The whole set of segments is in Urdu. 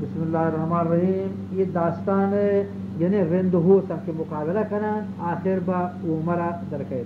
بسم اللہ الرحمن الرحیم. یہ داستان یعنی رند ہو تک کے مقابلہ کنان آخر با عمرہ درکیت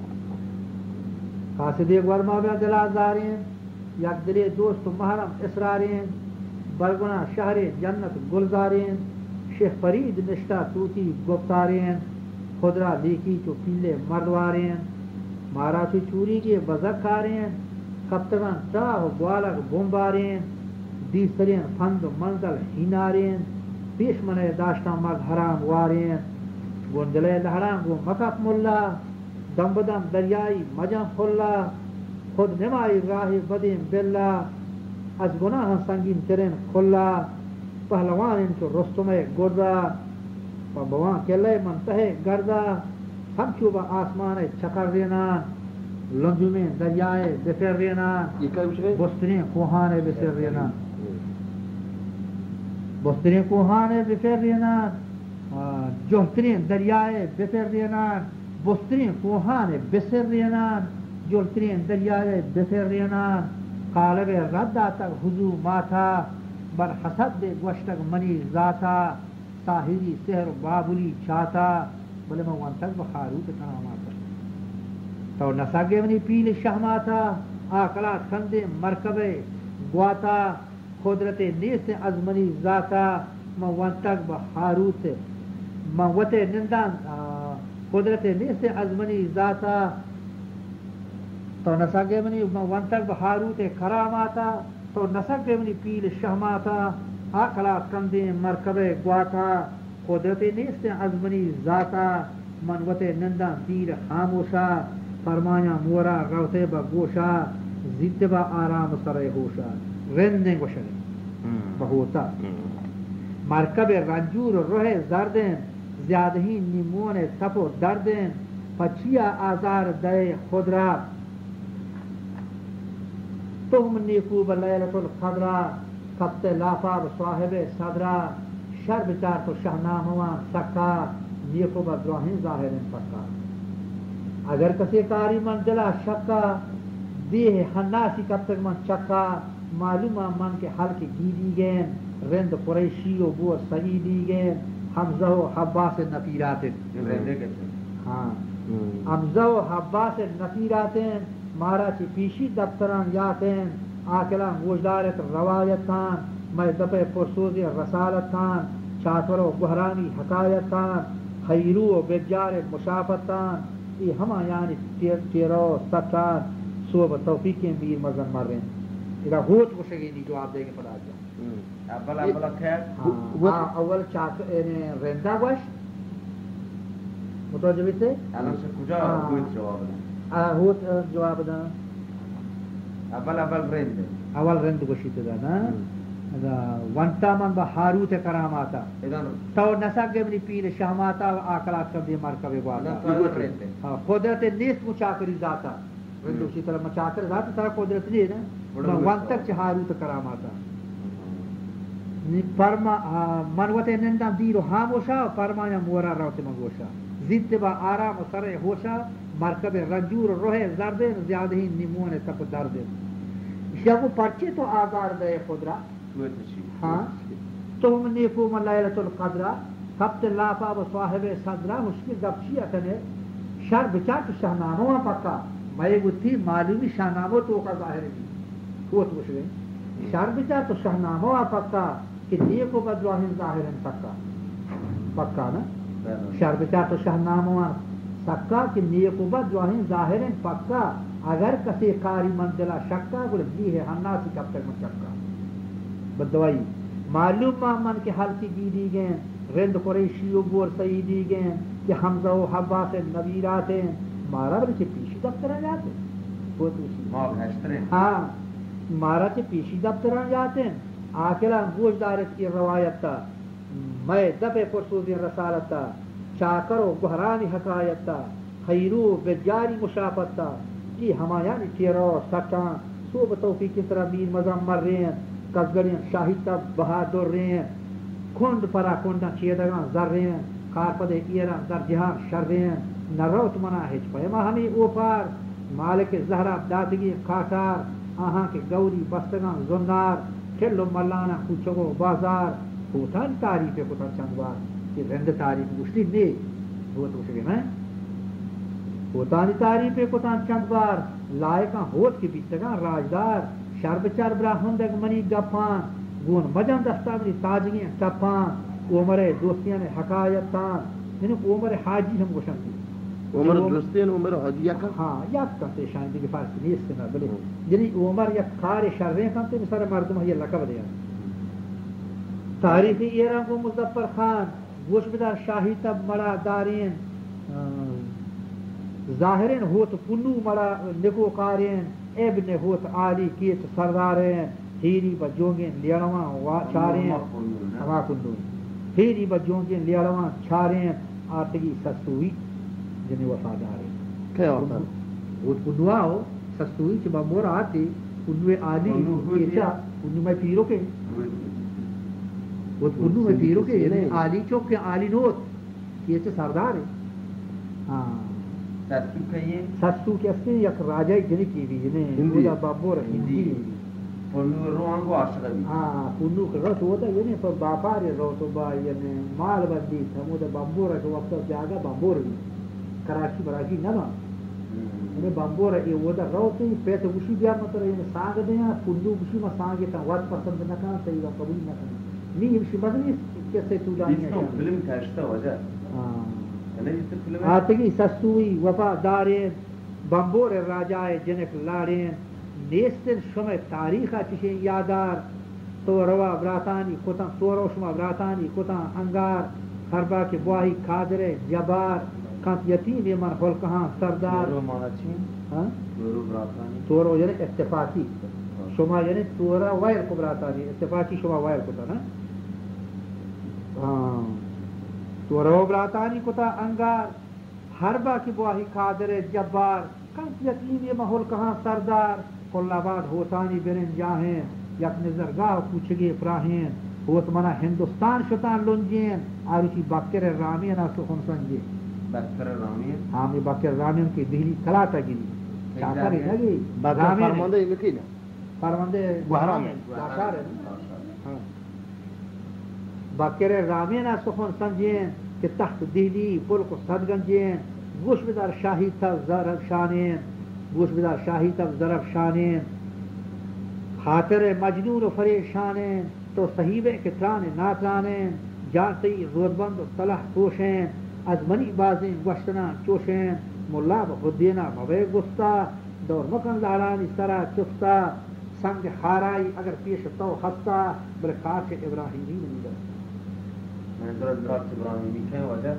قاصد ورما بیا دل آزارین یک دلی دوست و محرم اسرارین برگنا شہر جنت گلزارین شیخ فرید نشتہ توتی گفتارین خدرا لیکی چو پیلے مردوارین مارا چو چوری کے بزکارین کپتگان چاہ و گوالک بمبارین دیسرین فند و منزل ہینارین پیش منے داشتان مرد حرام وارین گنجلے لہران گو مکف ملا دم بدم دریائی مجم خلا خود نمائی راہ بدیم بلا از گناہ سنگین ترین خلا پہلوان ان کو رستم گردا پبوان کلے منتہے گردا ہم چوبا آسمان چکر رینا لنجمیں دریائے بسر رینا بسترین کوہانے بسر رینا بسترین کوہانے بسر رینا جوہترین دریائے بسر رینا بسترین کوہانے بسر رینا جوہترین دریائے بسر رینا قالب ردا تک حضو ماتا بر حسد دے گوشتک منی ذاتا ساحری سحر بابلی چاہتا بلے میں وان تک بخارو تکنا ماتا تو نساگے منی پیل شہماتا آکلات خندے مرکبے گواتا قدرت نیست از منی ذاتا میں وان تک بخاروت میں وتے نندان قدرت نیست از منی ذاتا تو نساگے منی میں وان تک بخاروت کراماتا تو نساگے منی پیل شہماتا آکلات خندے مرکبے گواتا قدرت نیست از منی ذاتا من وتے نندان تیر خاموشا فرمایا مورا روتے با گوشا زیت با آرام سرے ہوشا رندیں گوشرے بہوتا مرکب رنجور روح زردیں زیادہ ہی نیمون تپ و دردیں پچیا آزار دے خود را تم نیکو بلیلت القدرہ کبت لافا بصاحب صدرہ شر بچار تو شہناموان سکا نیکو بدراہین ظاہرین پکا اگر کسی کاری من دلا شکا دیہ حناسی کب تک من چکا معلومہ من کے حل کے گیدی گین رند قریشی و بو سعیدی گین حمزہ و حباس نفیرات ہاں حمزہ و حباس نفیرات مارا چی پیشی دفتران یاتین آکلان گوشدارت روایتان میں دپے پرسوز رسالتان چاتور و بحرانی حکایتان خیرو و بجار مشافتان یہ ہما یعنی تیرو ستان صوب توفیق میر مزن مر رہے ہیں اذا ہوت کو شگینی جو آپ دیں گے پڑا جا اول اول چاک رندہ گوش متوجہ سے ہوت جواب دا اول رند گوشی تا نا وانتا من با حاروت کراماتا تو نساق گمنی پیر شہماتا و آکلات کردی مرکب گواتا قدرت نیست مچاکری ذاتا رندو اسی طرح مچاکر ذاتا طرح قدرت نہیں نا وانتک چھ حاروت کراماتا منوت نندم دیرو حاموشا فرمایا مورا روت منگوشا زیت با آرام و سر ہوشا مرکب رنجور روح زردن زیادہ ہی نمون تک دردن شب پرچے تو آزار دے خدرہ ہاں تم نیکو من لیلت القدرہ کبت لافا و صاحب صدرہ مشکل دبچی اکنے شر بچا تو شہناموں پکا میں گتی معلومی شہناموں تو کا ظاہر ہے کوت مشکل شر بچا تو شہناموں پکا کہ نیکو بدواہن ظاہر پکا پکا نا شر بچا تو شہناموں سکا کہ نیکو بدواہن ظاہر پکا اگر کسی کاری منزلہ شکا بولے دی ہے ہناسی کب تک من چکا بدوائی معلوم من کے حل کی گیدی گئیں رند قریشی و بور سعیدی گئیں کہ حمزہ و حباس نبیرات ہیں مارا بلے چھ پیشی دفتران جاتے ہاں مارا چھ پیشی دفتران جاتے ہیں آکلہ گوش دارت کی روایت تا میں دفع پرسوز رسالت تا چاکر و بحرانی حکایت تا خیرو بجاری مشافت تا کی ہمایانی تیرو سکان صوب توفیق کی طرح میر مزم مر رہے ہیں کسگرین شاہدہ بہادر رہے ہیں کھنڈ پرا کنڈا چیدگان زر رہے ہیں کارپد ایران در جہان شر رہے ہیں نہ روت منا ہچ پیما ہمیں اوپر مالک زہرہ دادگی کاٹار آہاں کے گوری بستگان زنار کھلو ملانا کچھو بازار ہوتان تعریف کو چند بار کہ رند تعریف گشتی نہیں ہوت گشتی میں ہوتانی تعریف کو چند بار لائقاں ہوت کی بیچگاں راجدار شرب چرب راہندگ منی گپان گون مجان دستاوری تاجگیں ٹپان عمر دوستیاں حکایتان یعنی عمر حاجی ہم گوشن تھی عمر دوستین عمر حاجی کا ہاں یک کتے شان دی فارسی نیست نہ بلے یعنی عمر یک کار شریں کتے مثال مردم یہ لقب دیا تاریخی ایران کو مظفر خان گوش بدار شاہی تب مڑا دارین ظاہرین ہوت پنو مڑا نگو کارین ابن ہوت عالی کیت سردارین ہیری بجونگین لیڑواں چارین ہما کنو ہیری بجونگین لیڑواں چارین آتگی سسوئی جنہیں وفادار ہے کیا ہوتا ہے وہ کنوا ہو سستوئی چھ بمور آتی کنوے عالی کیچا کنو میں پیرو کے وہ کنو میں پیرو کے یعنی عالی چوک کے عالی نوت کیچا سردار ہے ہاں سستو کہیے سستو کیسے یک راجہ جنی کی بھی جنہیں وہ بمور ہندی کنو روانگو عاشقہ بھی ہاں کنو کا رس ہوتا ہے یعنی پر باپار رو تو با یعنی مال بندی تھا وہ بمبور ہے کہ وقت سے آگا بمبور بھی کراچی براچی نہ نا انہیں بمبور ہے وہ دا روتے پیت وشی بیا مطلب یعنی سانگ دیا کنو وشی ما سانگ تا وقت پسند نہ کنا صحیح و قبول نہ کنا نہیں وشی بدنی کیسے تو دانی ہے فلم کاشتا وجہ آتگی سسوئی وفادارین بمبور راجائے جنک لارین نیستن شمع تاریخا چشیں یادار تو روا براتانی کتاں تو رو شما براتانی کتاں انگار خربا کے بواہی قادر جبار کانت یتیم من خلقہاں سردار رو مانا چین رو براتانی تو رو یعنی اتفاقی شما یعنی تو را وائر کو براتانی اتفاقی شما وائر کتا نا تو رو براتانی کتا انگار حربا کی بواہی قادر جبار کانت یتیم من خلقہاں سردار کل آباد ہوتانی برن جاہیں یک نظرگاہ پوچھگے پراہیں ہوت منا ہندوستان شتان لنجین آروچی بکر رامین آسو خونسنجے بکر رامین ہاں میں بکر رامین کی دہلی کلاتا گیلی چاکر ہے لگی بکر فرماندے لکھی نا فرماندے گوہرامین چاکر ہے بکر رامین آسو خونسنجین کہ تحت دہلی پلک صدگنجین گوش بدار شاہی تا زرب شانین گوش بدار شاہی تب ضرب شانین خاطر مجنون و فریشانین تو صحیبے کتران ناترانین جانتی زودبند و صلح توشین از منی بازین گوشتنا چوشین ملا بخدینا موے گستا دور مکن لالانی سرا چفتا سنگ خارائی اگر پیش تو خستا بل خاک ابراہیمی نہیں دستا میں درد کارچ ابراہیمی کہیں وجہ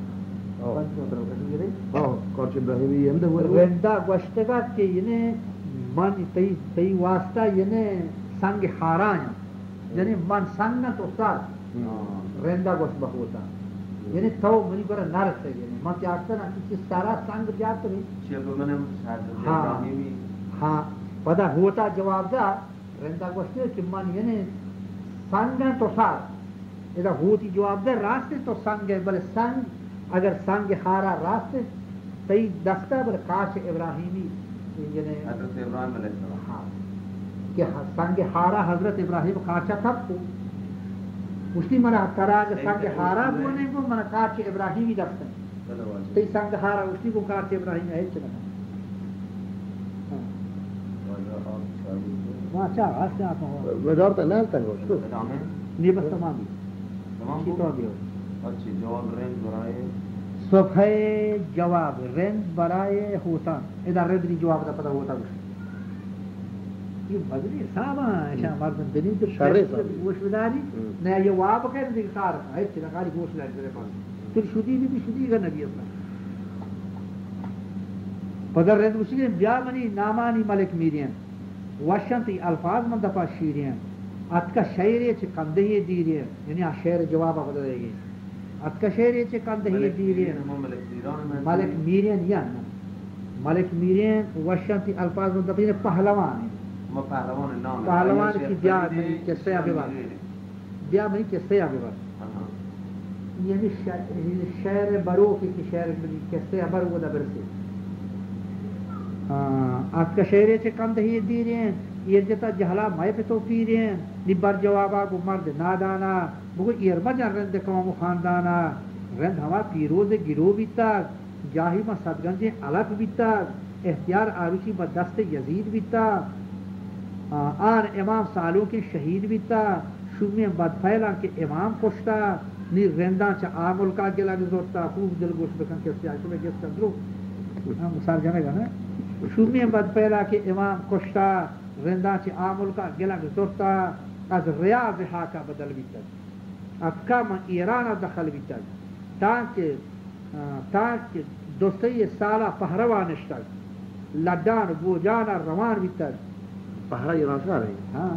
کارچ ابراہیمی ہم دے رندہ گوشتگات کے یعنی من تی واسطہ یعنی سنگ خارائی یعنی من سنگت استاد رندہ گوشت بخوتا یعنی تو منی برا نرس ہے یعنی من چاہتا نا کسی سارا سنگ جاتا نہیں شیخ منم شاہد ابراہیمی ہاں پدا ہوتا جواب دا رندہ گوشت ہے کہ من یعنی سنگت استاد اذا ہوتی جواب دا راستے تو سنگ ہے بلے سنگ اگر سنگ خارا راستے تی دستا بلے کاش ابراہیمی یعنی حضرت ابراہیم علیہ السلام ہاں کہ سنگ خارا حضرت ابراہیم کاشا تب کو اسی منا تراغ سنگ خارا بولنے کو منا کاش ابراہیمی دستا تی سنگ خارا اسی کو کاش ابراہیم ہے چلنا وہاں چاہ آستے آتا ہوا وزارت نال تنگو شکو نہیں بس تمامی اچھی تو بھی ہو اچھی جواب رینج برائے صفحہ جواب رند برائے ہوتا ادھر رند نہیں جواب دا پتہ ہوتا یہ بدلی صاحبہ ایشا مردن دنیم تو شرے صاحب گوش بداری نیا یہ واب کہنے دیکھ کار ہے چلا کاری گوش لائے میرے پاس پھر شدی بھی شدی کا نبی اپنا پدر رند مشکل بیا منی نامانی ملک میرین وشنتی الفاظ من دفع شیرین اتکا شعری چھ کندہی دیرین یعنی شعر جواب پتہ دے گی اتکا شعری چھ کندہی دیرین ملک میرین یا ملک میرین وشنتی الفاظ من دفع پہلوان ہے پہلوان کی بیا منی کسے آبی بار بیا منی کسے آبی بار یعنی شعر برو کی شعر منی کسے آبر وہ دا برسے اتکا شعری چھ کندہی دیرین یہ جتا جہلا مائے پہ تو پیرین نبر جوابا کو مرد نادانا بگو ایرما جان رند قوم خاندانا رند ہما پیروز گرو بیتا جاہی ما صدگنج علف بیتا اختیار آروچی با دست یزید بیتا آن امام سالوں کے شہید بیتا شومی بدفیلان کے امام کشتا نی رندان چا آمول کا گلا گزورتا خوب دل گوش بکن کسی آئیتو میں گیس کندرو مثال جانے گا نا شومی بدفیلا کے امام کشتا رندان چا آمول کا گلا گزورتا از ریاض حاکا بدل بیتا از کام ایران دخل بیتا تاکہ دوستی سالہ پہروانشتا لڈان گوجانا روان بیتا پہرا ایران سے آ رہی ہاں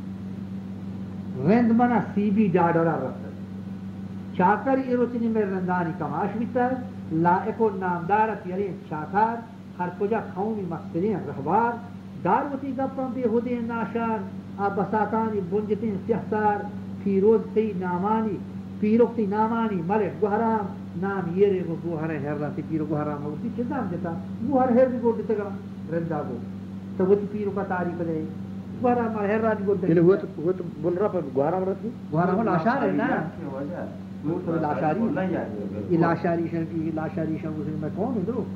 رند منا سی بی ڈاڈرا رفت چاکر ایروچنی میں رندانی کماش بیتا لائق و نامدارت یعنی چاکر ہر کجا قومی مقصرین رہبار داروتی گپم بے ہدین ناشار بساتانی بنجتین سیحسار پیروز تی نامانی پیروکتی نامانی ملک گوہرام نام یری کو گوہر ہر تی پیرو گوہرام ہوتی چھ نام دیتا گوہر ہر بھی گوڑ دیتا گا رندا کو تو وہ پیرو کا تاریخ دے گوہرام ہر رات گوڑ دیتا وہ تو بن رہا پر گوہرام رہتی گوہرام لاشار ہے نا لاشاری یہ لاشاری شرف میں کون ہوں درو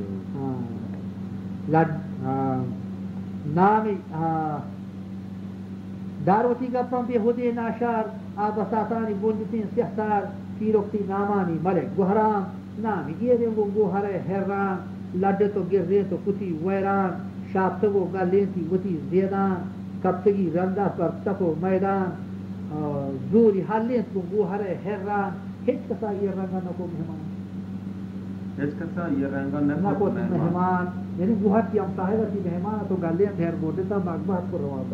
نام داروتی گپم بے ہدے ناشار آبساتانی بنجتین سیحسار پیروکتی نامانی ملک گوہرام نام یہ وہ گوہر حیران لڈے تو گرے تو کتی ویران شاپتگو گلینتی وتی زیدان کبتگی رندہ پر تکو میدان زوری حالینت کو گوہر حیران ہیچ کسا یہ رنگا نکو مہمان ہیچ کسا یہ رنگا نکو مہمان یعنی گوہر کی امتاحیدہ کی مہمان تو گلین دھیر گوڑتا باغبہت کو روابا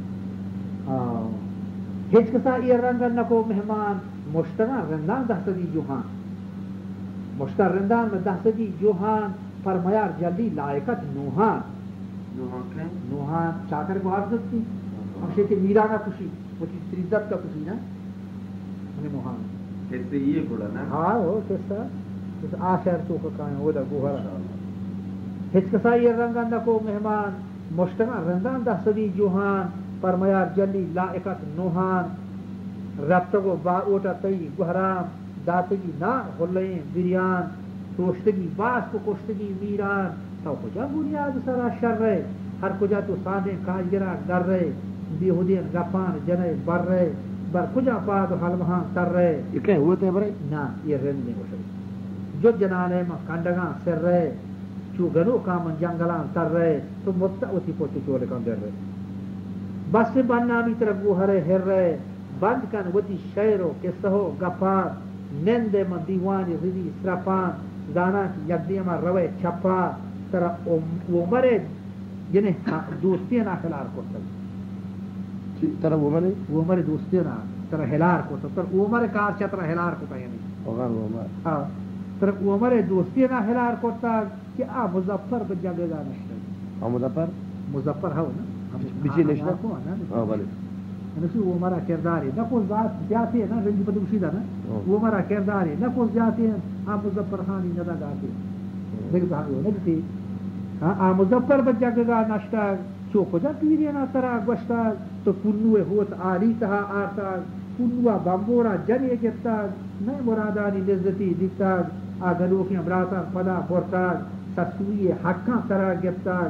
ہیچ کسا یہ رنگا نکو مہمان مشتنا رندان دہسدی جوہان مشتر رندان میں دہسدی جوہان فرمیار جلدی لائقت نوحان نوحان چاکر کو حافظت تھی ہمشے کے میرانا خوشی وہ چیز تریزت کا خوشی نا انہیں نوحان کہتے یہ گوڑا نا ہاں وہ کسا آشہر تو کا کائیں وہ دا گوہرا ہیچ کسا یہ رنگا نکو مہمان مشتنا رندان دہسدی جوہان فرمیار جلدی لائقت نوحان ربتگو با اوٹا تی گہرام داتگی نا غلیں بریان توشتگی باس کو کشتگی میران تو کجا بنیاد سرا شر رہے ہر کجا تو ساندیں کاجگرہ گر رہے بیہودین گپان جنے بر رہے بر کجا پاد حلمہاں تر رہے یہ کہیں ہوئے تھے برے نا یہ رندیں کو شکل جو جنانے میں کانڈگاں سر رہے چو گنو کامن جنگلان تر رہے تو مبتعوتی پوچھو چولے کام در رہے بس سے بنامی طرف گوہرے ہر رہے بند کن وتی شعرو قصہو گپان نندے من دیوانی رضی سرپان زانا کی یکدیما روے چھپا ترا عمرے یعنی دوستینا خلار کرتا ترا عمر دوستینا ترا ہلار کرتا ترا عمر کار چا ترا ہلار کرتا یعنی ترا عمر دوستینا ہلار کرتا کہ مظفر بجاگے گا نشتر مظفر ہو نا بچی نشتر بلے نسی وہ ہمارا کردار ہے نہ کوئی بات جاتے ہیں نا رنجی پتہ اسی دا نا وہ ہمارا کردار ہے نہ کوئی جاتے ہیں آپ مظفر خانی ندا گاتے ہیں دیکھ تو ہمیں ہونے دیتے ہاں مظفر بچہ گا نشتا چوکو جا پیری نا ترا گوشتا تو کنوے ہوت آلی تہا آرتا کنوا بامبورا جنے گتا نئے مرادانی لذتی دیتا آگلو کی امراتا پدا بورتا سسوی حقاں ترا گتا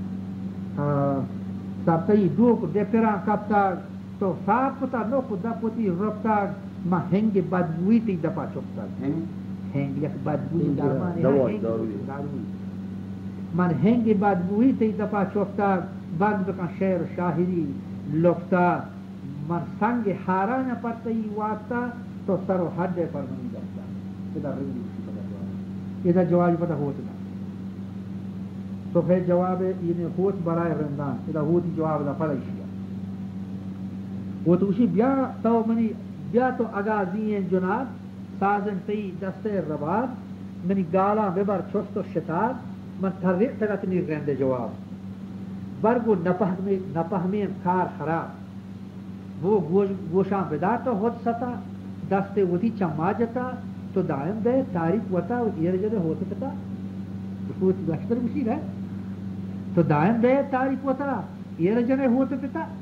سبتائی دوک دیپران کپتا تو صاف پتا نو خدا پوتی رفتا ما ہنگ بدبوئی تی دپا چکتا ہنگ یک بدبوئی داروی من ہنگ بدبوئی تی دپا چکتا بند بکن شعر شاہری لکتا من سنگ حارانا پرتی واسطا تو سر و حد پر منی دفتا ادھا رنگی اسی پتا ادھا جواب پتا ہوتا تو پھر جواب یہ ہوت برائے رندان ادھا ہوتی جواب دا پڑا اشیا وہ تو اسی بیا تو منی بیا تو اگازین جناب سازن تی دستے رباد منی گالا ببر چست و شتاب من تھرق تگتنی رندے جواب برگو نپہمین کار خراب وہ گوشاں بدا تو ہوت ستا دستے وتی چما جتا تو دائم دے تاریخ وطا یہ جدے ہوتے پتا ہوتی بشتر بسی رہے تو دائم دے تاریخ وطا یہ جدے ہوتے پتا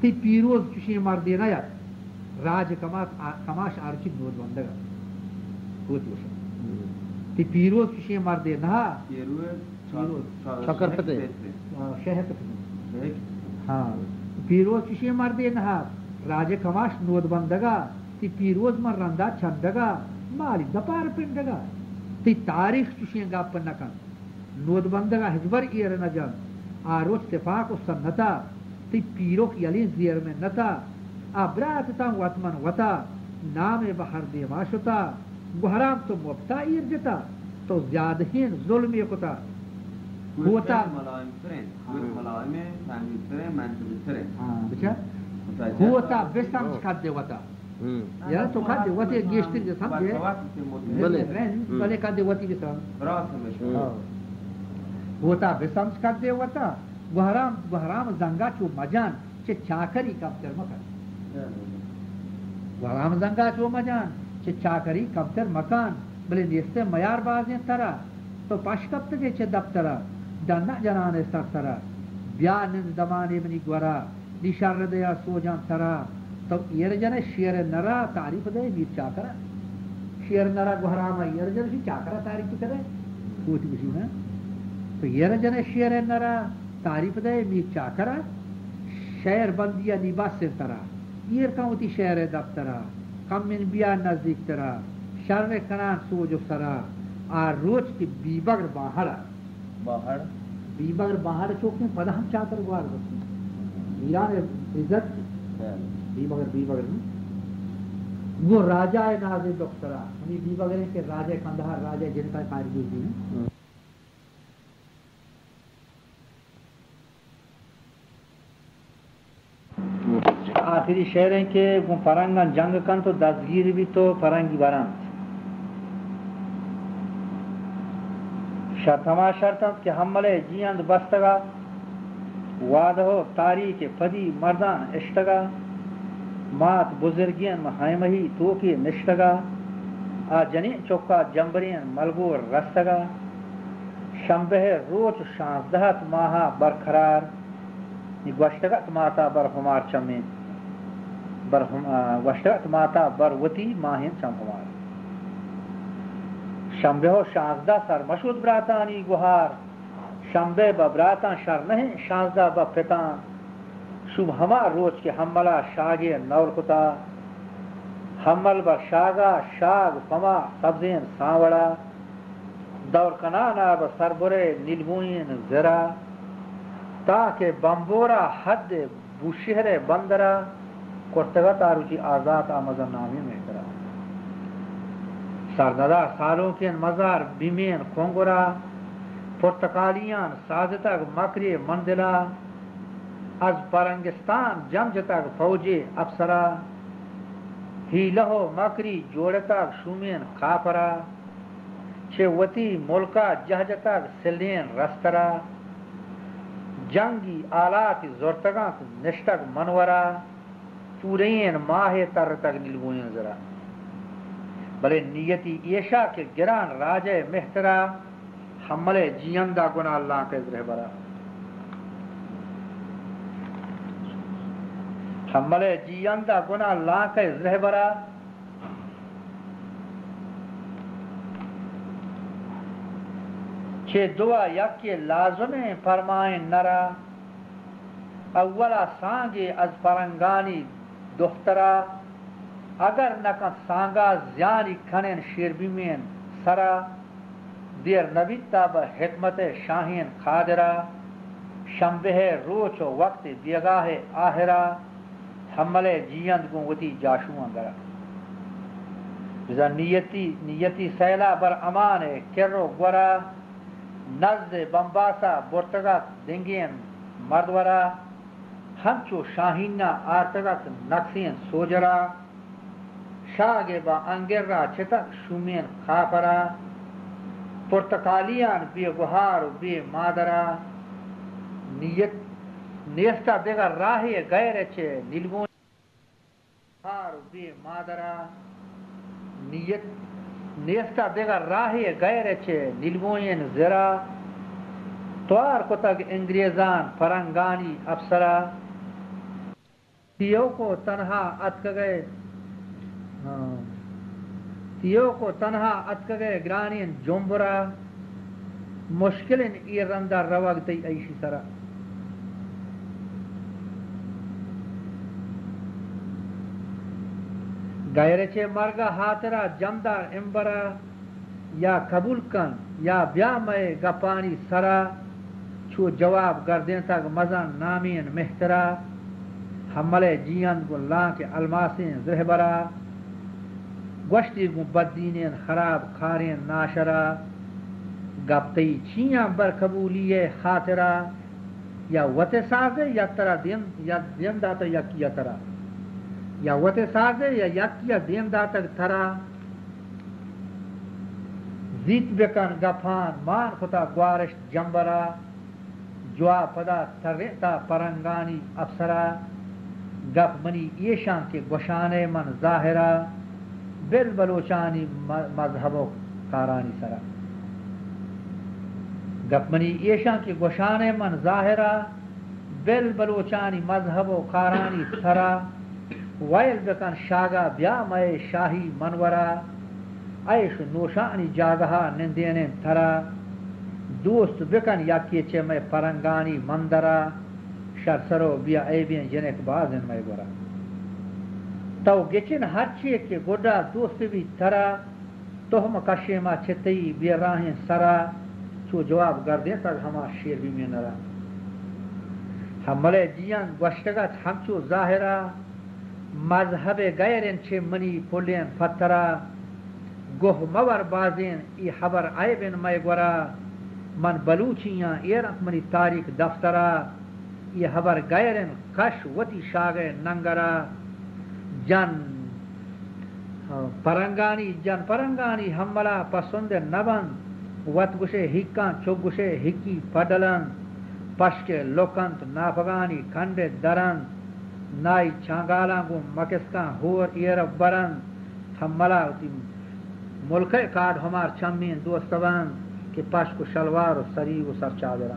تی پیروز چشی مردی نیاد راج کماش آرچی نود بندگا کوتی وشا تی پیروز چشی مردی نها شکر پتے شہر پتے ہاں پیروز چشی مردی نها راج کماش نود بندگا تی پیروز من رندا چندگا مالی دپار پندگا تی تاریخ چشی گا پنکن نود بندگا ہجبر ایر نجن آروچ تفاق و سنتا تی پیروک یلی زیر میں نتا ابرات تا وطمن وطا نام بحر دیماشتا گہرام تو مبتا ایر جتا تو زیادہین ظلم یکتا ہوتا ملائم ترین ملائم تنگی ترین منصوبی ترین بچا ہوتا بسامش کھاد دے وطا یار تو کھاد دے وطی گیشتر جا سمجھے بلے کھاد دے وطی بسام ہوتا بسامش کھاد دے وطا گہرام زنگا چو مجان چه چاکری کمتر مکان گہرام زنگا چو مجان چه چاکری کمتر مکان بلے نیستے میار بازیں ترا تو پاش کبت جے چه دفترا دنہ جنان سخترا بیا نند دمانے منی گورا نشار دیا سو جان ترا تو یہ جن شیر نرا تعریف دے میر چاکرا شیر نرا گہرام یہ جن سی چاکرا تعریف کرے کوتی بسی نا تو یہ جن شیر نرا تعریف دے میر چاکرا شہر بندیا نیباس سے ترا یہ کمتی شہر دفترا کم من بیا نزدیک ترا شر کنان سوجو سرا آر روچ کی بی بگر باہر بی بگر باہر چوکیں پدا ہم چاکر گوار بسیں ایران عزت بی بگر وہ راجہ نازل دخترا ہمیں بی بگر ہیں کہ راجہ کندہار راجہ جن کا قائد ہوتی ہیں آخری شعر ہیں کہ وہ فرنگان جنگ کن تو دستگیر بھی تو فرنگی بران شرطما شرطم کہ حملے جیند بستگا وعدہ تاریخ پدی مردان اشتگا مات بزرگین محیمہی توکی نشتگا آ جنی چوکا جمبرین ملگور رستگا شنبہ روچ 16 ماہا برقرار گوشتگت ماتا برہمار چمین گوشتگت ماتا بروتی ماہین چمہمار شنبہ 16 سر مشود براتانی گوہار شنبہ ببراتان شر نہیں 16 بفتان شب ہما روچ کے حملہ شاگے نور کتا حمل بر شاگا شاگ فما سبزین سانوڑا دور کنانا بسربرے نیلگوین زرا تاکہ بمبورا حد بوشہر بندرا کرتگا تاروچی آزاد آمزن نامی محترا سرندا سالوں کے مزار بیمین کھونگورا پرتقالیان سازتک مکری مندلا از پرنگستان جمجتک فوجی افسرا ہی لہو مکری جوڑتک شومین خاپرا چھے وطی ملکا جہجتک سلین رسترا جنگی آلات زورتگاں نشتک منورا پورین ماہ تر تک نلگوین ذرا بلے نیتی ایشا کے گران راجہ محترا حملے جیندہ گناہ اللہ کے ذرہ برا حملے جیندہ گناہ اللہ کے ذرہ برا چھے دعا یکی لازمیں فرمائیں نرا اولا سانگے از پرنگانی دخترا اگر نکن سانگا زیانی کھنین شیربیمین سرا دیر نبیتا با حکمت شاہین خادرا شنبہ روچ و وقت بیگاہ آہرا حملے جیند گونگتی جاشوان گرا جزا نیتی سیلا بر امان کرو گورا نزد بمباسا برتگت دنگین مردورا ہمچو شاہینہ آرتگت نقسین سوجرا شاگے با انگر را چتک شومین خاپرا پرتقالیان بی گہار و بی مادرا نیستا بگر راہی غیر چے نیلگون گہار و بی مادرا نیستا بگر راہی غیر چے نیلگوین زرا توار کتگ انگریزان فرنگانی افسرا تیو کو تنہا اتک گئے تیو کو تنہا اتک گئے گرانین جنبرا مشکلن ایرندہ روگ تی ایشی سرا گیرچے مرگا ہاترا جمدار امبرا یا قبول کن یا بیا میں گپانی سرا چھو جواب گردین تک مزن نامین محترا حملے جیان کو لان کے الماسین زہبرا گوشتی کو بدینین خراب کھارین ناشرا گپتی چیاں بر قبولیے خاطرہ یا وتے سازے یا ترا دین داتا یا ترا یا وتے سازے یا دین داتا ترا زیت بکن گفان مان خطا گوارش جنبرا جوا پدا ترتا پرنگانی افسرا گپ منی ایشان کے گوشانے من ظاہرہ بل بلوچانی مذہب و کارانی سرا گپ منی ایشان کے گوشانے من ظاہرہ بل بلوچانی مذہب و کارانی سرا ویل بکن شاگا بیا میں شاہی منورا عیش نوشانی جاگہا نندین تھرا دوست بکن یا کیچے میں پرنگانی مندرا شرسرو بیا ایبین جنک بازن میں گورا تو گچن ہر چیئے کے گوڑا دوست بھی تھرا تہم کشیما چھتی بیا راہیں سرا چو جواب گردیں تک ہما شیر بھی میں نرا حملے جیان گوشتگت ہمچو ظاہرہ مذہب غیرن چھے منی پولین فترہ گوہ مور بازین ای خبر عیبن میں گورا من بلوچیاں ایرک منی تاریخ دفترہ ای خبر غیرن کش وتی شاگے ننگرہ جن پرنگانی حملہ پسند نبن وط گشے ہکان چوک گشے ہکی پڈلن پشک لوکنت نافگانی کھنڈ درن نائی چانگالاں گو مکسکاں ہور ایرب برن حملہ ملک کارڈ ہمار چمین دوستوان کہ پشک و شلوار و سری و سر چادران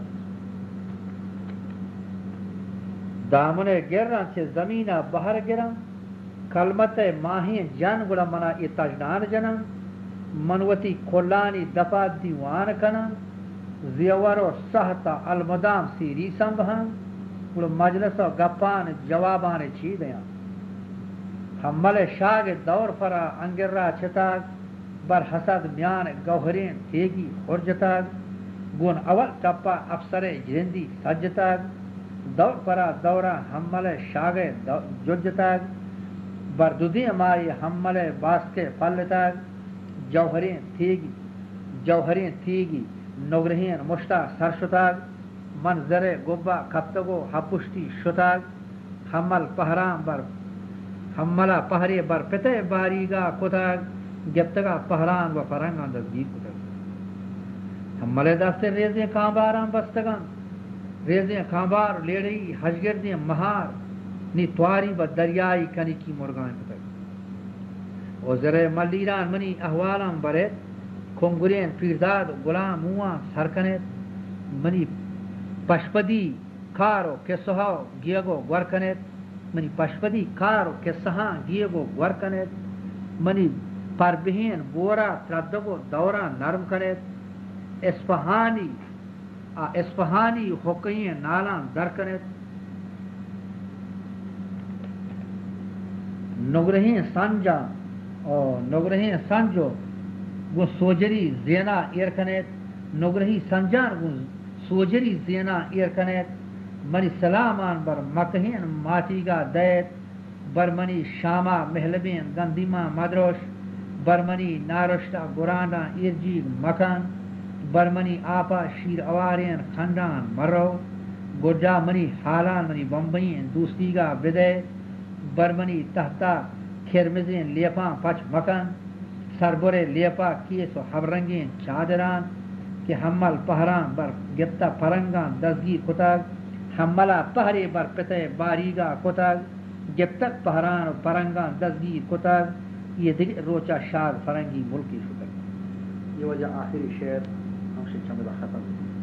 دامن گرن چھ زمینہ بہر گرن کلمت ماہین جن گڑا منا ای تجنان جنن منوتی کھلانی دفا دیوان کنن زیور و سہتا المدام سیری سنبھن گڑا مجلس و گپان جوابان چی دیاں حمل شاگ دور فرا انگر را چھتاک بر حسد میان گوہرین تیگی خرجتاک گون اول ٹپا افسر جہندی سجتاک دور پرا دورا حمل شاگ ججتاک بردودی مائی حمل باسکے پلتاک جوہرین تیگی نگرہین مشتا سرشتاک منظر گبا کپتگو ہپشتی شتاک حمل پہرام بر حملہ پہرے بر پتے باریگا کتاک گپتگا پہران و پرنگان دزگی کتاک حملے دستے ریزیں کامباران بستگان ریزیں کامبار لیڑی حجگردیں مہار نی تواری با دریائی کنی کی مرگان کتاک وزر ملیران منی احوالان برید کنگرین پیرداد غلام موان سرکنید منی پشپدی کارو کسہاو گیگو گورکنید منی پشپدی کارو کسہاں گیگو گورکنید منی پربہین بورا تردگو دوران نرم کنید اسفہانی حقین نالان در کنید نگرہین سنجو گو سوجری زینا ایر کنید نگرہی سنجان گو سوجری زینا ایر کنید منی سلامان بر مکہین ماتیگا دیت بر منی شاما محلبین گندیما مدروش برمنی نارشتا گرانڈا ایرجیگ مکان برمنی آپا شیر اوارین خندان مرو گرجا منی حالان منی بمبئین دوستیگا بدے برمنی تحتا کھرمزین لیپاں پچ مکان سربرے لیپا کیس و حبرنگین چادران کہ حمل پہران بر گپتا پرنگان دزگی کتاگ حملہ پہرے بر پتے باریگا کتاگ گپتک پہران و پرنگان دزگی کتاگ یہ دیگر روچا شاد فرنگی ملکی شکر یہ وجہ آخری شعر ہمشی چمدہ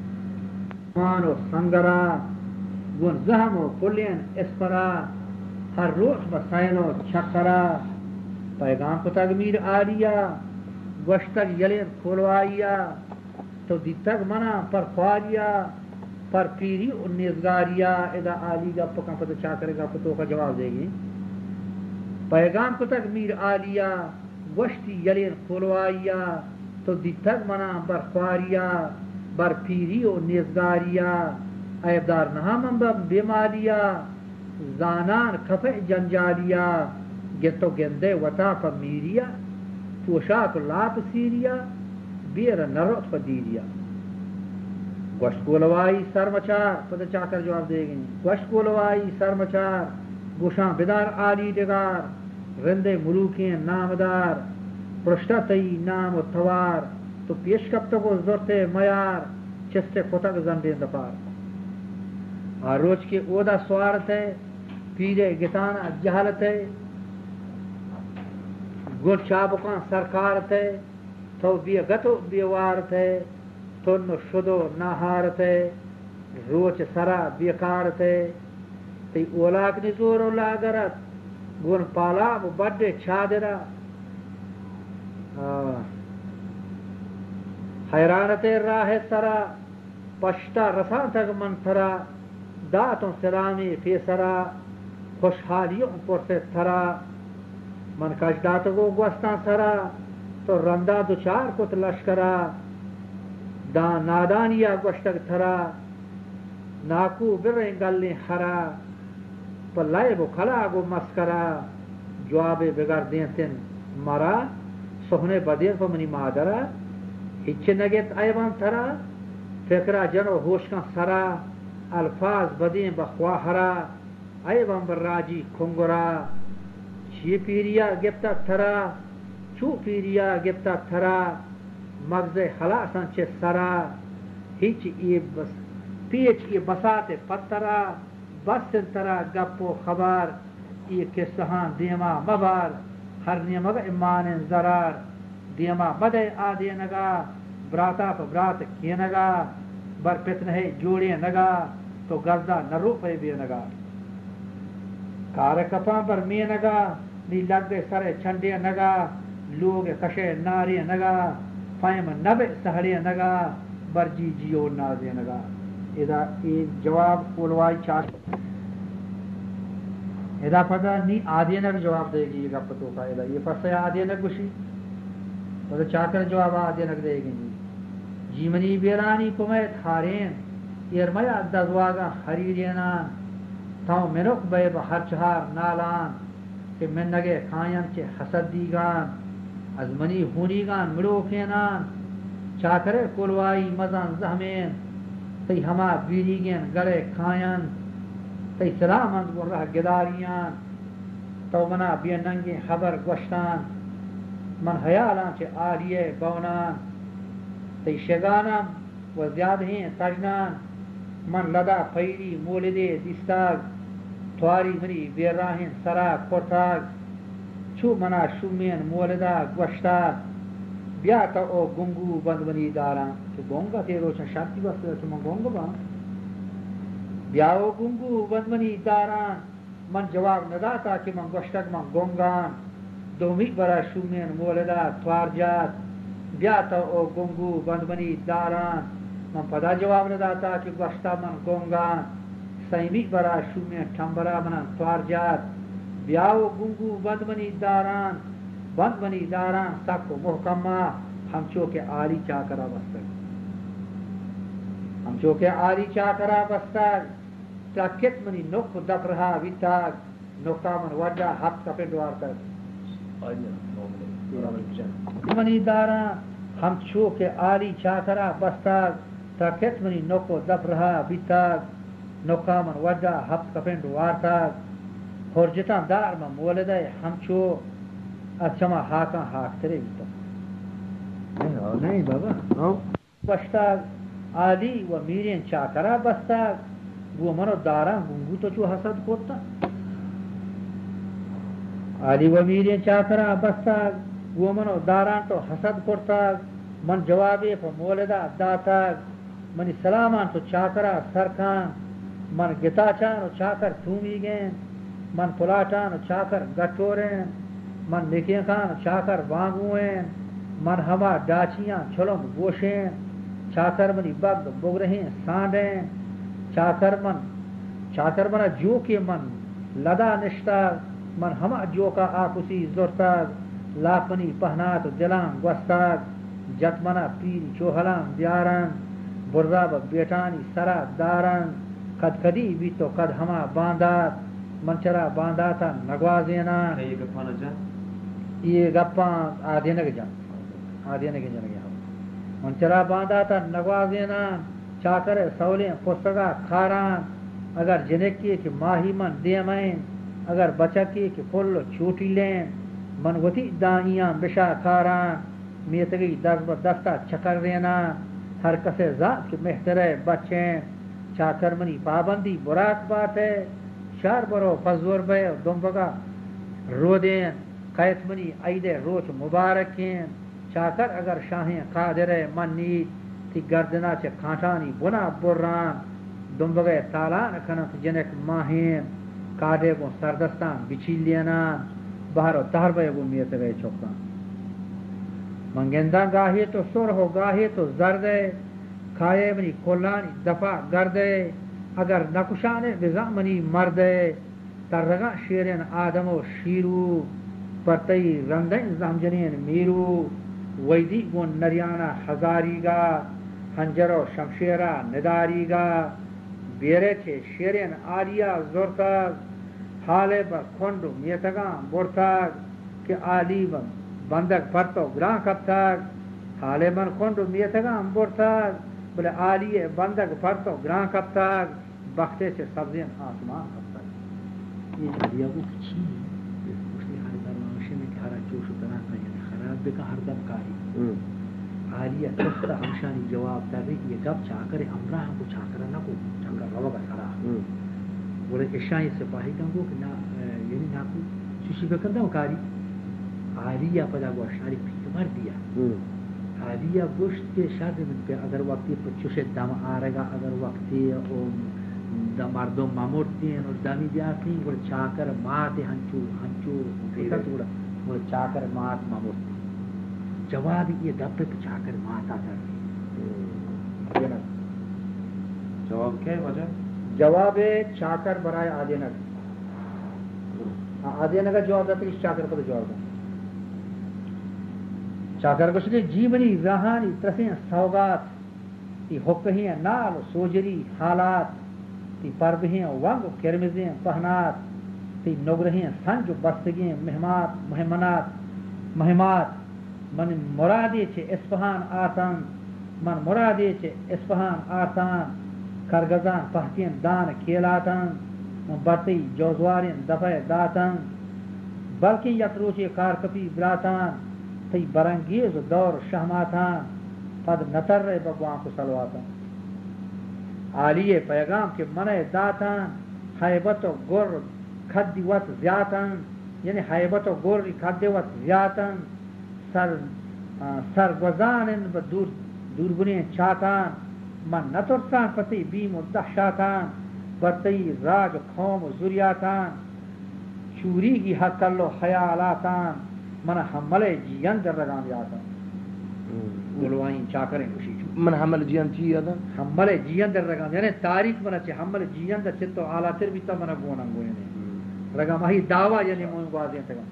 ختم مان و سنگرا گون زہم و پلین اسپرا ہر روز بسائن و چکرا پیغام کو تک میر آلیا گوشتک یلین کھولوائیا تو دی تک منا پر خواریا پر پیری و نیزگاریا ادا آلی گا پکا پتہ چاہ کرے گا پتوں کا جواب دے گی پیغام کو تک میر آلیا گوشتی یلین کھولوائیا تو دی تک منا بر خواریا بر پیری و نیزگاریا ایبدار نہا منبم بیمالیا زانان کھپے جنجالیا گتو گندے وطا پا میریا پوشاک لاپ سیریا بیر نرط پا دیریا گوشت گولوائی سرمچار پتہ چاہ کر جواب دے گئیں گوشت گولوائی سرمچار گوشاں بدار آلی دگار رندے ملوکیں نامدار پرشتہ تئی نام و توار تو پیش کب تک وہ زورتے میار چستے کتک زنبے دپار آروچ کے اودا سوارت ہے پیرے گتانا جہالت ہے گل چابکان سرکارت ہے تو بی گتو بیوارت ہے تن شدو ناہارت ہے روچ سرا بیکارت ہے تی اولاک نزور و لاغرت گن پالاب بڑے چادرہ حیرانت راہ سرا پشتا رسان تک منترا داتوں سلامی فیسرا خوشحالیوں پرسے تھرا من کشدات کو گوستان سرا تو رندہ دوچار کت لشکرا نادانیا گوشتک تھرا ناکو بریں گلیں خرا پر لائب و کھلا گو مسکرا جواب بگر دینتن مرا سہنے بدیر پر منی مادرا ہچ نگت ایوان تھرا فکرہ جنو ہوش کا سرا الفاظ بدیں بخواہرا ایوان براجی کھنگرا چی پیریا گپتا تھرا چو پیریا گپتا تھرا مغز خلاصاں چے سرا ہچ پیچ ای بسات پترا بس ترا گپ و خبر ای قصہاں دیما مبار ہر نیمگ ایمان زرار دیما بدے آدے نگا براتا پا برات کی نگا بر پتنہ جوڑے نگا تو گردہ نرو پہ بھی نگا کار کپاں پر می نگا نی لگ دے سرے چھنڈے نگا لوگ کشے ناری نگا فائم نبے سہڑے نگا برجی جیو نازے نگا جواب کولوائی چاٹ ادا پتہ نی آدھے نگ جواب دے گی یہ پتوں کا ادا یہ پس آدھے نگ گشی پتہ چاہ کر جواب آدھے نگ دے گی جیمنی بیرانی کمیت خارین ارمیا دزواگا خریدینان تاؤ منک بے بہر چہار نالان کہ من نگے کھائن چے حسد دیگان از منی ہونیگان مڑوکینان چاکرے کولوائی مزان زہمین تی ہما بیریگین گڑے کھائن تی سلامند گو رہ گداریان تو منا بیننگی خبر گوشتان من حیالان چے آلیے بونان تی شگانم و زیادہیں تجنان من لدا پیری مولدے دیستاگ تواری منی بیراہن سرا کورتاگ چو منا شومین مولدہ گوشتاگ بیا تا او گنگو بندونی داران کہ گونگا تے روچن شرطی بس کہ من گونگا با بیا او گنگو بندونی داران من جواب نداتا کہ من گوشتک من گونگان دومی برا شومین مولدہ توار جات بیا تا او گنگو بندونی داران من پدا جواب نداتا کہ گوشتا من گونگان سیمی برا شومین ٹھمبرا من توار جات بیا او گنگو بندونی داران سک و محکمہ ہم چوکے آلی چاکرا بستگ ہم چوکے آلی چاکرا بستگ تاکت منی نک دپ رہا ویتاگ نکا من وڈا ہفت کپے دوار تک منی داران ہم چوکے آلی چاکرا بستگ تاکت منی نک دپ رہا ویتاگ نکا من وڈا ہفت کپے دوار تک ہرجتان دار من مولدہ ہم چو اچھما ہاکاں ہاک ترے بیتا نہیں بابا بشتاگ آلی و میرین چاکرا بستاگ وہ منو داران گنگو تو چو حسد کوتا آلی و میرین چاکرا بستاگ وہ منو داران تو حسد کرتاگ من جوابی پا مولدہ داتاگ منی سلامان تو چاکرا سرکان من گتا چان و چاکر تومی گین من پلاٹان چاکر گٹورین من نکیں خان چاکر وانگوین من ہما ڈاچیاں چھلم گوشین چاکر منی بگ بگرہیں سانڈیں چاکر من جو کے من لدا نشتاگ من ہما جو کا آکسی زورتاگ لاپنی پہنات دلان گوستاگ جت منا پیری چوہلان دیارن براب بیٹانی سرا دارن قد کدی بھی تو قد ہما باندات منچرا بانداتا نگوازینا یہ گپانا جا یہ گپاں آدھینک جن گیا منچرا بانداتا نگوازینا چاکر سولیں پستگا کھاران اگر جنکی کہ ماہی من دیمین اگر بچکی کہ پھل چھوٹی لین من وتی دائیاں بشا کھاران میتگی دستا چکر دینا ہر کسے ذات کے محترے بچیں چاکر منی پابندی براک بات ہے شار برو فضور بے دنبگا رو دین قیت منی عید روچ مبارکین چاکر اگر شاہیں قادر منی تی گردنا چے کھانٹانی بنا بران دنبگے تالان کنت جنک ماہین کاڈے کو سردستان بچی لینا باہر و تہر بے کو میت گئے چوکان منگندہ گاہی تو سر ہو گاہی تو زردے کھائے منی کلانی دفع گردے اگر نکشانے بزامنی مردے ترگا شیرین آدم و شیرو پرتئی رندین زمجنین میرو ویدی گون نریانا ہزاری گا ہنجر و شمشیرہ نداری گا بیرے چھے شیرین آلیا زورتاگ حالے با کھنڈو میتگان بورتاگ کہ آلی بندک پرتو گران کبتاگ حالے من کھنڈو میتگان بورتاگ بلے آلی بندک پرتو گران کبتاگ بختے سے سبزین آسمان کبتاگ یہ جدیا کو کچھی اس نے ہر درمانشے میں کھارا جوش و تناک نہیں خراب بکا ہر دم کاری آلیہ تستا ہمشانی جواب در رہی یہ گب چاکر امراہ کو چاکر نکو چاکر روا بسرا بولے اشائی سپاہی کنگو کہ یعنی ناکو چوشی بکندہ و کاری آلیہ پدا گوشتاری پیمر دیا آلیہ گوشت کے شرد من پہ اگر وقتی پر چوشے دم آرگا اگر وقتی مردم ممورتی ہیں اور دمی دیاتی ہیں اور چاکر مات ہنچو اور چاکر مات ممورتی جواب یہ گپ پہ چاکر مات آتا ہے جواب کیا ہے وجہ جواب چاکر برائے آدینک آدینک جواب دیتا اس چاکر کو جواب دیتا چاکر کو سکے جی منی رہانی ترسیں سوگات تی حقہیں نال سوجری حالات تی پربہیں وانگ کرمزیں پہنات تی نگرہیں سنج بستگیں مہمات من مرادی چھے اسفہان آتن من مرادی چھے اسفہان آتن کرگزان پہتین دان کھیلاتن من برتی جوزوارین دفع داتن بلکہ یتروچے کارکپی براتن تی برنگیز دور شہماتان پد نتر رہے بگوان کو سلواتن آلیے پیغام کے منع داتن حیبت و گر کھدی وط زیاتن یعنی حیبت و گر کھدی وط زیاتن سرگزان دوربنین چاتان من نترسان پتی بیم و دہشاتان برتی راج قوم و ذریاتان چوری کی حقل و خیالاتان من حملے جیان در رگام یاتان گلوائیں چاکریں خوشی من حمل جیان چی یادا حملے جیان در رگام یعنی تاریخ منا چے حمل جیان در چتو آلاتر بھی تا منا گونا گونے رگام ہی دعویٰ یعنی مون گوازیں تگام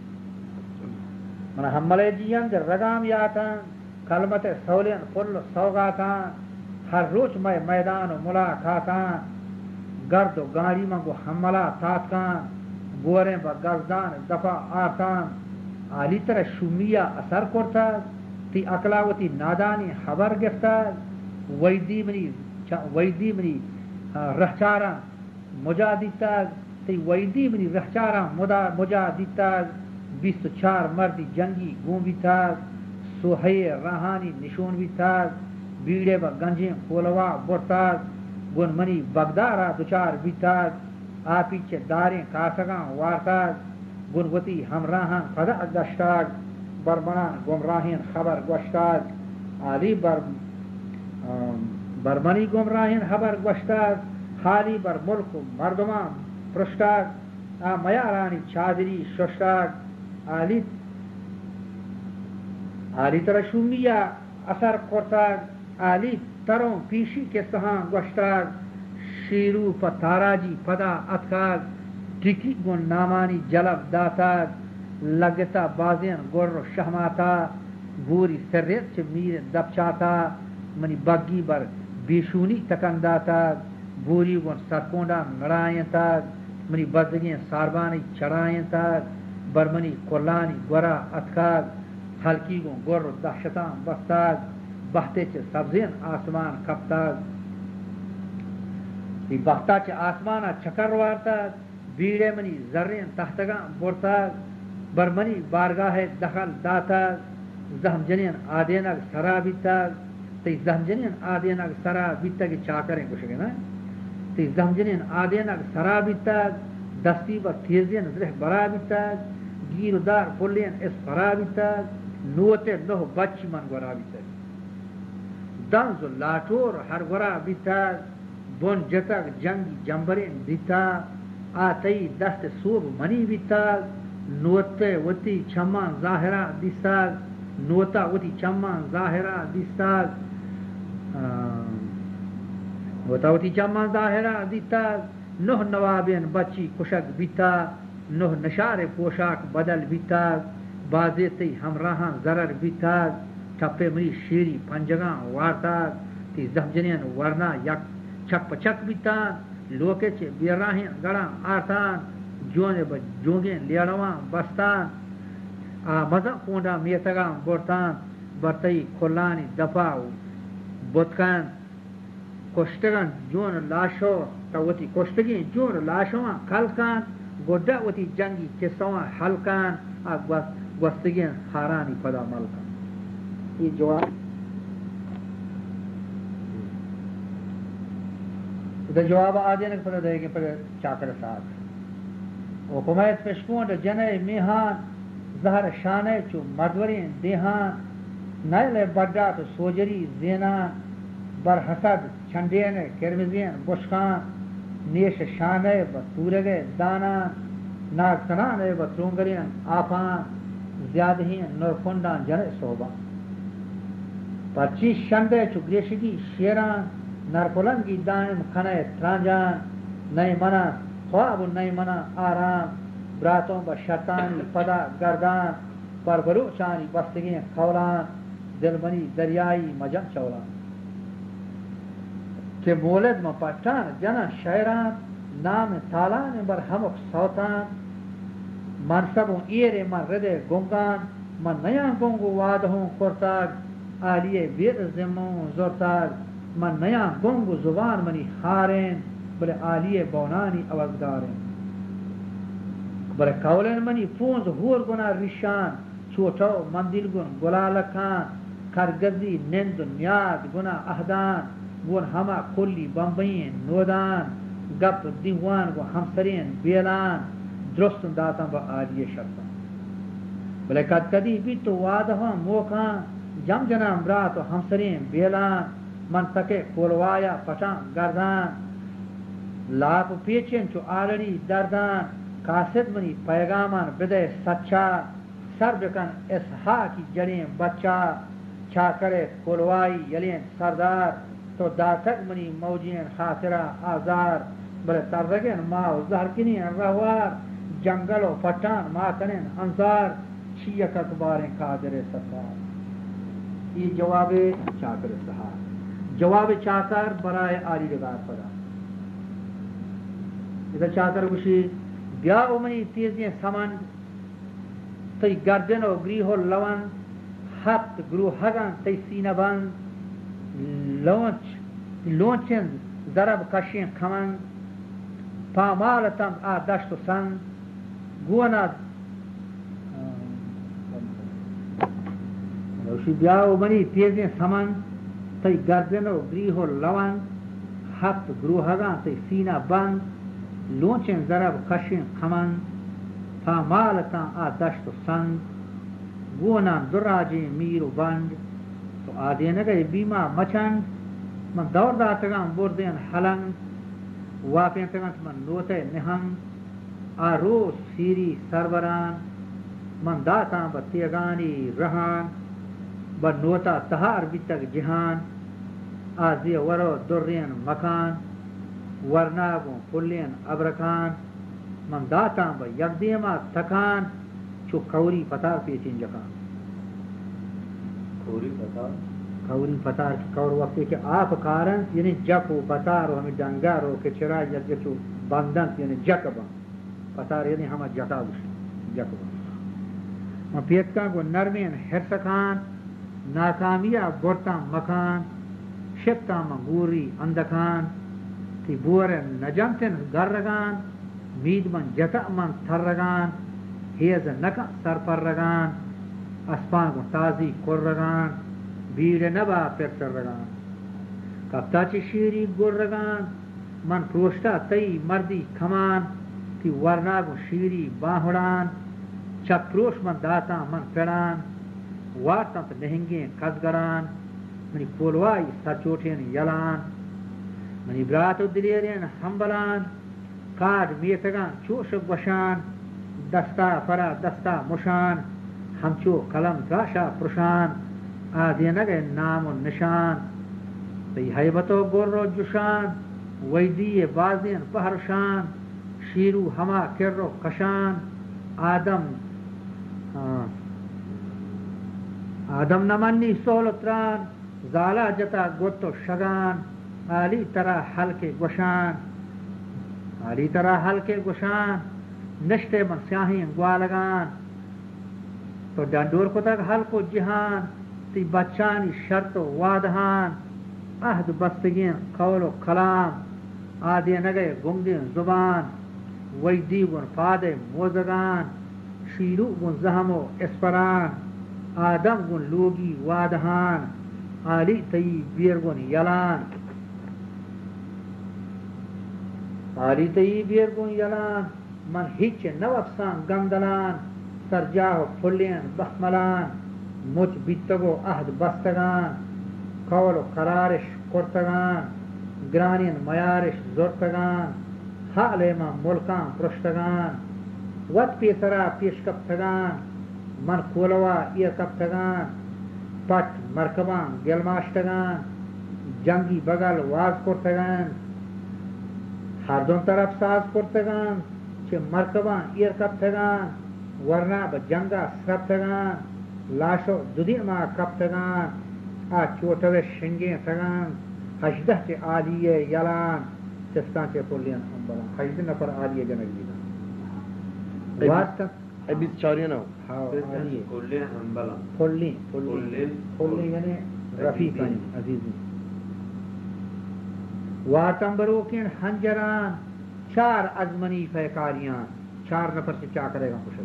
من حملے جیان در رگام یاتان کلمت سولین پل سوگاتان ہر روچ میں میدان و ملاقاتان گرد و گاری منگو حملہ تاتکان گوریں با گزدان دفع آتان آلی طرح شمیہ اثر کرتا تی اقلاوتی نادانی خبر گفتا ویدی منی رہچارا مجادیتا تی ویدی منی رہچارا مجادیتا 24 مردی جنگی گون بھی تھا سوہی راہانی نشون بھی تھا بیڑے با گنجیں کولوا برتا گن منی بغدارا دوچار بھی تھا آپی چے داریں کاسگاں وارتا گنوتی ہمراہاں فضا گشتاگ برمنان گمراہین خبر گوشتاگ آلی برمنی گمراہین خبر گوشتاگ خالی بر ملک و مردمان پرشتاگ میارانی چادری ششاک آلی ترشومیا اثر کرتاگ آلی تروں پیشی کے سہاں گوشتاگ شیرو پا تاراجی پدا اتکاگ ٹکی گن نامانی جلب داتاگ لگتا بازین گر شہماتا گوری سریت چھ میر دبچاتا منی بگی بر بیشونی تکن داتاگ گوری گن سرکونڈا نڑائیں تاگ منی بزگین ساربانی چڑائیں تاگ برمنی کلانی گورا اتکاگ ہلکی گن گر دہشتان بستاگ بہتے چھ سبزین آسمان کپتاگ بختا چھ آسمانا چکر وارتاگ بیڑے منی زرین تحتگان بورتاگ برمنی بارگاہ دخل داتاگ زہم جنین آدیناگ سرا بیتاگ تی زہم جنین آدیناگ سرا بیتاگی چاکریں کشگے نا تی زہم جنین آدیناگ سرا بیتاگ دستی با تیزین زرح برا بیتاگ گیر دار پلین اس برا بیتاگ نوتے نو بچی من گورا بیتاگ دنز لاتور ہر گورا بیتاگ بون جتاگ جنگی جنبرین دیتا آتی دست صوب منی بیتاگ نوتے وتی چمان ظاہرہ دیستاگ نوتا وتی چمان ظاہرہ دیستاگ نوتا وتی چمان ظاہرہ دیستاگ نوہ نوابین بچی کشک بیتا نوہ نشار پوشاک بدل بیتاگ بازی تی ہمراہاں ضرر بیتاگ ٹھپے منی شیری پنجگاں وارتاگ تی زہمجنین ورنا یک چک پچک بیتان لوکے چے بیراہین گڑاں آرتان جونے بجونگین لیڑوان بستان مزا کونڈا میتگان بورتان برتئی کھلانی دپاو بوتکان کشتگان جون لاشو توتی کشتگین جون لاشوان کلکان گوڑا وتی جنگی کسوان حلکان گوستگین خارانی پدا ملکان یہ جواب ادھر جواب آدھے پتہ دے کہ پھر چاکر صاحب حکومت پشکون جنے میہان زہر شانے چو مردورین دیہان نیل بڑا تو سوجری زینان بر حسد چھنڈین کرمزین بشکان نیش شانے بطورگے دانان ناک تنانے بطرونگرین آپان زیادہین نورکنڈان جنے صوبان پرچی شندے چو گریشگی شیران نرپلنگی دائم کھنے ترانجان نئی منا خواب نئی منا آرام براتوں با شیطانی پدا گردان پر بلوچانی بستگین کھولان دل منی دریائی مجم چولان کہ مولد میں پٹان جنا شیران نام تالان بر ہمک سوتان منصبوں ایرے من ردے گنگان من نیاں گنگو وادہوں کرتاگ آلیے بیر زموں زورتاگ من نیا گنگ زبان منی خارین بلے آلیے بونانی اوزدارین بلے قولین منی پونز ہور گنا رشان چوٹو مندل گن گلالکان کرگزی نند نیاد گنا اہدان گن ہما کلی بمبین نودان گپ دیوان گو ہمسرین بیلان درستن داتاں با آلیے شرطان بلے کد کدی بھی تو وادہاں موکان جم جنام برات و ہمسرین بیلان من تکے کولوایا پٹان گردان لاپ پیچن چو آلڑی دردان کاسد منی پیغامان بدے سچا سر بکن اسحاقی جڑیں بچہ چھا کرے کولوائی یلین سردار تو داتک منی موجین خاطرہ آزار بلے ترگین ماو زہرکنین روار جنگل و پٹان ماکنین انصار چیک اکباریں قادر ستار یہ جواب چاکر صحاب جواب چاکر برائے آلی لگار پڑا ادھر چاکر گوشی بیا امنی تیزیں سمن تی گردن و گریہ لون ہفت گروہ ہگن تی سینہ بند لونچن ضرب کشین کھمن پامالتم آدشت و سن گونا گوشی بیا امنی تیزیں سمن تی گردن و گریہ و لون ہفت گروہگاں تی سینہ بند لونچن ضرب کشن کھمن پامالتاں آدشت و سنگ گونان دراجی میر و بند تو آدین گئی بیما مچند من دور داتگاں بردین حلنگ واپین تگانت من نوتے نہنگ آروس سیری سروران من داتا بتیگانی رہان بنوتا تہار بیتک جہان آزی ورو درین مکان ورناگوں پلین ابرکان من داتا با یکدیما تکان چو کوری پتار پیچین جکان کوری پتار کی کور وقتی کہ آپ کارن یعنی جک و پتار و ہمیں ڈنگر و کچرا یا چو بندن یعنی جک با پتار یعنی ہمیں جکا بشن جک با من پیتکان کو نرمین حرسکان ناکامیا گرتا مکان شبتا منگوری اندکان تی بور نجمتن گرگان مید من جتا من ترگان ہیز نکا سر پر رگان اسپان کو تازی کر رگان بیر نبا پر رگان کبتا چی شیری گر رگان من پروشتا تی مردی کمان تی ورنا کو شیری باہڑان چپ پروش من داتا من پڑان وارتا تو نہنگیں کزگران منی کولوائی سچوٹین یلان منی برات و دلیرین ہمبلان کار میتگان چوش گوشان دستا فرا دستا مشان ہمچو قلم گاشا پرشان آدھی نگے نام و نشان تی حیبت و گر و جشان ویدی بازین پہرشان شیرو ہما کر و کشان آدم نمانی سولتران زالا جتا گوتو شگان علی ترا حلقے گوشان علی ترا حلقے گوشان نشتے من سیاہیں گوالگان تو ڈنڈور کو تک حلق و جہان تی بچانی شرط و وادہان عہد بستگین قول و کلام آدھے نگے گنگین زبان ویدی گن پادے موزگان شیرو گن زہم و اسپران آدم گن لوگی وادہان علی تی بیر گن یلان علی تی بیر گن یلان من ہیچ نوفسان گندلان سرجاہ پھلین بخملان مچ بیتگو عہد بستگان قول و قرارش کرتگان گرانین میارش زرتگان حال ما ملکان پرشتگان وقت پیسرا پیش کپتگان من کولوا ایر کپتگان پٹ مرکبان گلماشتگان جنگی بغل واز کرتگان ہر دون طرف ساز کرتگان چه مرکبان ایر کپتگان ورنا با جنگا سرپتگان لاشو دودی ما کپتگان آ چوتوه شنگین تگان 18 چه آلیه یلان چستان چه پولین انبران 18 نفر آلیه جنگ دیدن واسطا ای 24 نو آلیه پولین انبران پولین یعنی رفیقان عزیزی واتم بروکین ہنجران 4 ازمنی فیکاریان 4 نفر سے کیا کرے گا خوش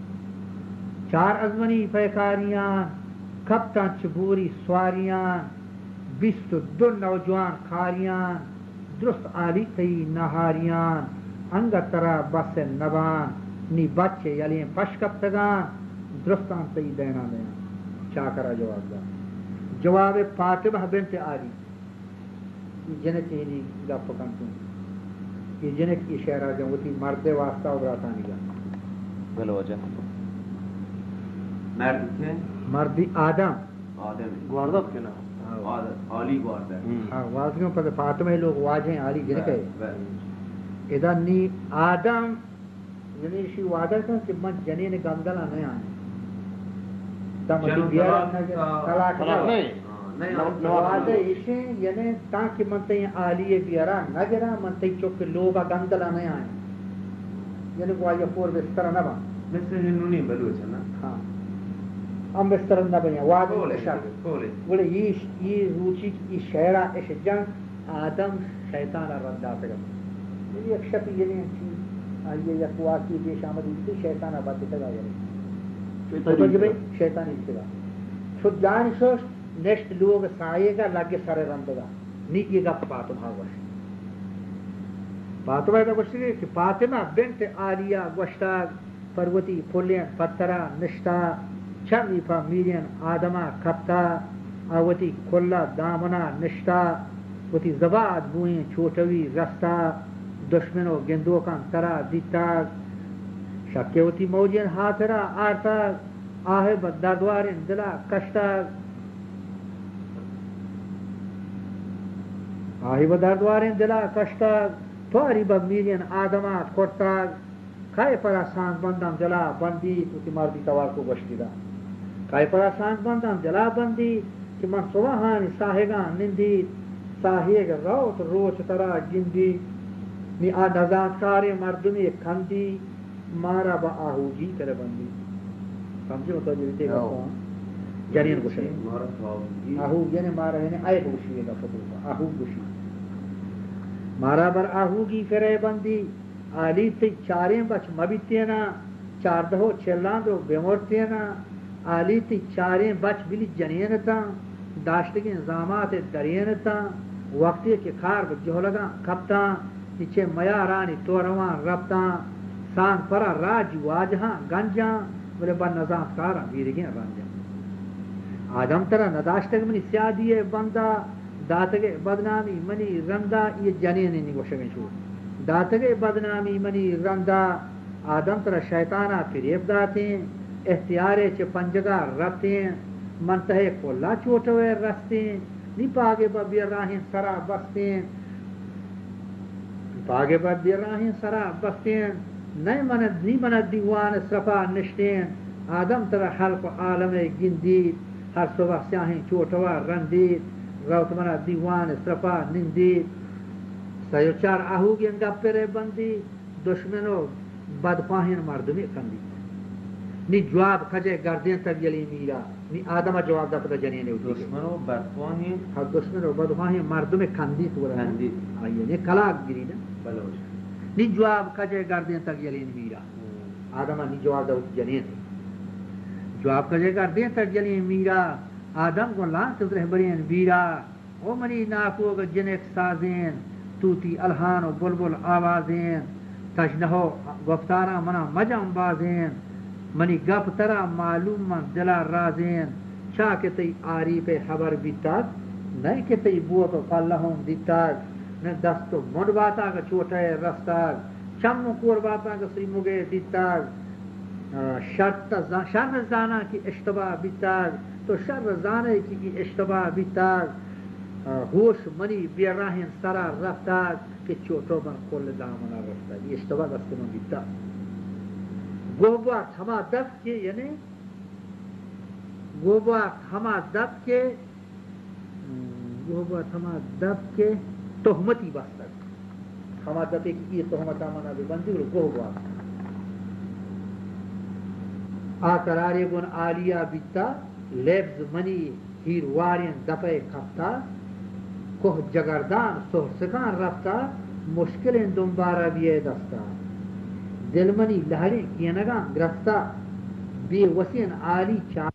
4 ازمنی فیکاریان کپتان چبوری سواریان 22 نوجوان کھاریان درست آلی تی نہاریان انگا ترا بس نبان نی بچے یلین پش کپتگان درستان تی دینا دینا کیا کرا جواب دا جواب فاطمہ بنت علی جنت ہی گا پکن تم یہ جنت کی شہرہ جن وہ تھی مرد واسطہ ابراتانی گا بلو وجہ مرد تھے مردی آدم گواردت کے نا علی گوارد ہے ہاں واضحوں پر فاطمہ لوگ واجہیں علی جنت ہے اذا نی آدم یعنی شی وعدہ کن کہ من جنین گندلا نہیں آنے تم بیارا طلاق نہیں وعدہ ایشیں یعنی تاکہ منتے آلیے بیارا نگرا منتے چوک لوگا گندلا نہیں آئے یعنی وہ یہ پور بستر نہ بان مثل جنونی بلوچ ہے نا ہاں ہم بستر نہ بنیا وعدہ اشارت بولے یہ روچی یہ شہرہ اش جنگ آدم شیطان رد آتے گا یعنی ایک شک یعنی چیز آئیے یا قواقی پیش آمدی تھی شیطان آباد دیتا گا یعنی تو جب شیطان اس کے گا خود جان شوش نیشت لوگ سائے گا لگے سارے رند گا نیک یہ گا فاطمہ گوش فاطمہ ایتا گوشتی کہ فاطمہ بنت آلیہ گوشتا پروتی پھولین پترہ نشتا چمی پا میرین آدمہ کپتا آوتی کلا دامنا نشتا وتی زباد بوئیں چھوٹوی رستا دشمنو گندوکان ترا دیتا شکے ہوتی موجین ہاتھرا آرتا آہے بدردوارین دلا کشتا آہی بدردوارین دلا کشتا تواری بمیلین آدمات کھوٹتا کھائے پرا سانگ بندم جلا بندی تو تی مردی توار کو گشتی دا کھائے پرا سانگ بندم جلا بندی کہ من صبحانی ساہگان نندی ساہیگ روت روچ ترا گندی نی آدھازات کارے مردمی کھندی مارا با آہوگی کرے بندی سمجھے ہوتا جو دیتے گا جنین گوشے آہو یعنی مارا یعنی آئے گوشی گا فتوہ آہو گوشی مارا بر آہوگی کرے بندی آلی تی چاریں بچ مبیتینا چاردہو چلاندو بیمورتینا آلی تی چاریں بچ بلی جنینتا داشتگی نظامات درینتا وقتی کہ کھار بجہو لگا کپتا نیچے میارانی توروان ربتا سانگ پرا راج واجہاں گنجاں بلے با نظام کارا بیرگیں رنجاں آدم ترہ نداشتگ منی سیادی بندہ داتگے بدنامی منی رندہ یہ جنینی نگوشگیں شو داتگے بدنامی منی رندہ آدم ترہ شیطانہ فریب داتیں اختیارے چے پنجگا ربتیں منتہے کھولا چوٹوے رستیں نی پاگے با بیراہیں سرا بستیں پاگے با بیراہیں سرا بستیں نی مند دیوان سرپا نشتیں آدم ترہ حلق عالم گندی ہر صبح سیاہیں چوٹوا رندی روت منا دیوان سرپا نندی سیو چار آہوگین گپرے بندی دشمنو بدخواہین مردمی کندی نی جواب کھجے گردین تک یلی میرا نی آدم جواب دا پتا جنینے ہوتی دشمنو بدخواہین ہاں دشمنو بدخواہین مردمی کندی تو رہا کندی آئیے نی کلاک گری نا بلوچ نی جواب کھجے گردین تک یلی میرا آدم نی جواب دا ہوتی جنین جواب کھجے گردین تک یلی میرا آدم کو لانت رہبرین بیرا او منی ناکوگ جنک سازین توتی الہان و بلبل آوازین تجنہو گفتارا منا مجم بازین منی گپ ترا معلوم من دلا رازین چا کہ تی آری پہ خبر بیتاک نہیں کہ تی بوت و پلہم دیتاک نہ دست و مڈ باتا کا چوٹے رستاک چم کور باتا کا سری مگے دیتاک شر زانا کی اشتباہ بیتاک تو شر زانے کی اشتباہ بیتاک ہوش منی بیراہن سرا رفتاک کہ چوٹو من کل دامنا رفتاک یہ اشتباہ دست من بیتاک گوبا ہما دب کے یعنی گوبا ہما دب کے گوبا ہما دب کے تہمتی بستک ہما دب کی یہ تہمت آمنا بھی بندی اور گوبا آقراری گن آلیا بیتا لبز منی ہیروارین دپے کھپتا کوہ جگردان سوہ سکان رفتا مشکلیں دنبارہ بیئے دستا دل منی لہری کینگاں گرفتا بے وسین آلی چار